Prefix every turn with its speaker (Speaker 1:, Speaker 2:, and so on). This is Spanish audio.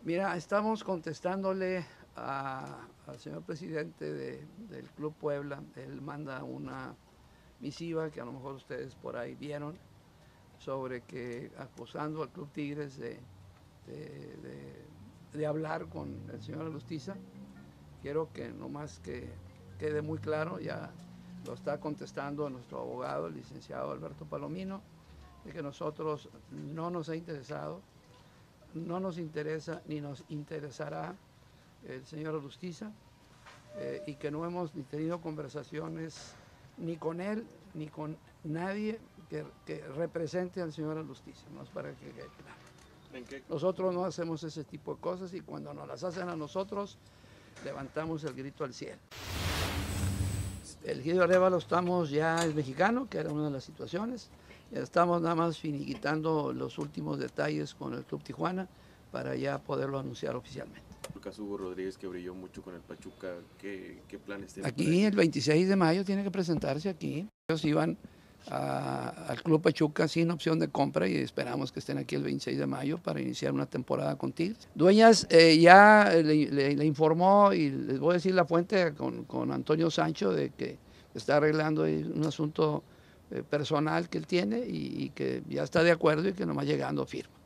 Speaker 1: Mira, estamos contestándole al señor presidente del Club Puebla. Él manda una misiva que a lo mejor ustedes por ahí vieron, sobre que acusando al Club Tigres de hablar con el señor Alustiza. Quiero que nomás que quede muy claro, ya lo está contestando nuestro abogado, el licenciado Alberto Palomino, de que nosotros no nos ha interesado, no nos interesa ni nos interesará el señor Alustiza, y que no hemos ni tenido conversaciones ni con él ni con nadie que represente al señor Alustiza, no es para que quede claro. Nosotros no hacemos ese tipo de cosas y cuando nos las hacen a nosotros levantamos el grito al cielo. El Egidio Arévalo es mexicano, que era una de las situaciones. Ya estamos nada más finiquitando los últimos detalles con el Club Tijuana para ya poderlo anunciar oficialmente.
Speaker 2: El caso Hugo Rodríguez, que brilló mucho con el Pachuca, ¿qué planes tiene?
Speaker 1: Aquí el 26 de mayo tiene que presentarse aquí. Ellos iban al Club Pachuca sin opción de compra y esperamos que estén aquí el 26 de mayo para iniciar una temporada con Tigres. Dueñas ya le informó, y les voy a decir la fuente, con Antonio Sancho, de que está arreglando un asunto personal que él tiene y que ya está de acuerdo y que nomás llegando firma.